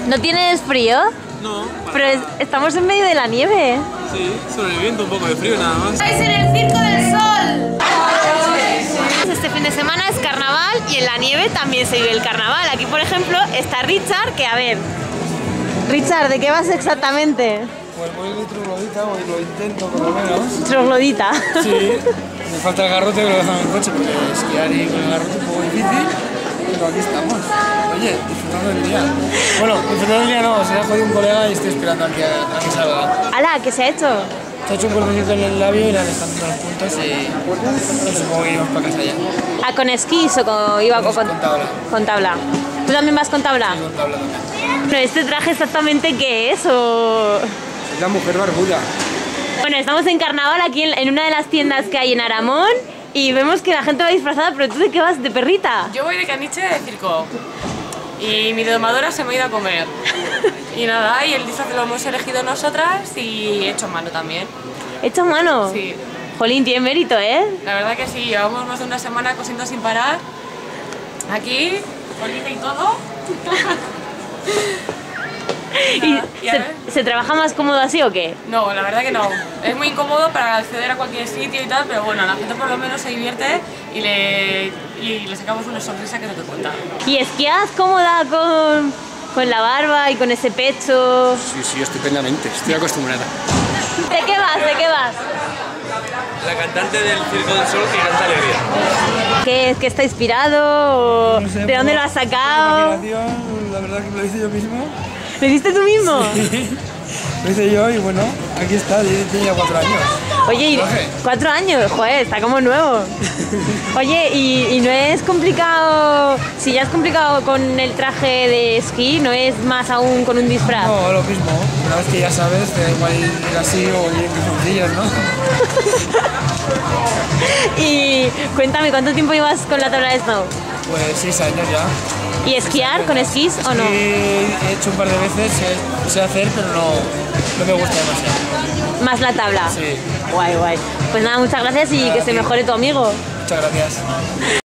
¿No tienes frío? No. Pero estamos en medio de la nieve. Sí, sobreviviendo un poco de frío nada más. ¡Estáis en el Circo del Sol! Este fin de semana es carnaval y en la nieve también se vive el carnaval. Aquí, por ejemplo, está Richard, que a ver... Richard, ¿de qué vas exactamente? Pues voy de troglodita, o lo intento por lo menos. Troglodita. Sí, me falta el garrote que lo dejan en el coche porque esquiar y con el garrote es un poco difícil. Pero aquí estamos. Oye, disfrutando del día. Bueno, disfrutando del día no, se ha jodido un colega y estoy esperando a que salga. ¡Hala! ¿Qué se ha hecho? Se ha hecho un cortecito en el labio y le han estado dando los puntos y supongo que iremos para casa ya. ¿Ah, con esquís o iba Con tabla. Con tabla. ¿Tú también vas con tabla? Sí, con tabla también. ¿Pero este traje exactamente qué es o...? Es la mujer barbuda. Bueno, estamos en carnaval aquí en una de las tiendas que hay en Aramón y vemos que la gente va disfrazada, pero ¿tú de qué vas? ¿De perrita? Yo voy de caniche de circo y mi domadora se me ha ido a comer. Y nada, y el disfraz lo hemos elegido nosotras y hecho a mano también. ¿Hecho a mano? Sí. Jolín, tiene mérito, ¿eh? La verdad que sí, llevamos más de una semana cosiendo sin parar. Aquí, bolita y todo. ¿Se trabaja más cómodo así o qué? No, la verdad que no. Es muy incómodo para acceder a cualquier sitio y tal, pero bueno, la gente por lo menos se divierte y le sacamos una sonrisa que no te cuenta. ¿Y esquías cómoda con la barba y con ese pecho? Sí, estupendamente. Estoy acostumbrada. ¿De qué vas? ¿De qué vas? La cantante del Circo del Sol que canta Alegría. ¿Qué es? ¿Que está inspirado? ¿O No sé, ¿de dónde lo has sacado? La verdad que me lo hice yo mismo. ¿Lo hiciste tú mismo? Sí, lo hice yo y bueno, aquí está, tiene ya 4 años. Oye, y 4 años, joder, está como nuevo. Oye, ¿y no es complicado? Si ya es complicado con el traje de esquí, ¿no es más aún con un disfraz? No, lo mismo. Una vez que ya sabes, te da igual ir así o ir en calzoncillos, ¿no? Y cuéntame, ¿cuánto tiempo llevas con la tabla de snow? Pues 6 años ya. ¿Y esquiar con esquís o no? He hecho un par de veces, sé hacer, pero no me gusta demasiado. Más la tabla. Sí. Guay, guay. Pues nada, muchas gracias y que se mejore tu amigo. Muchas gracias.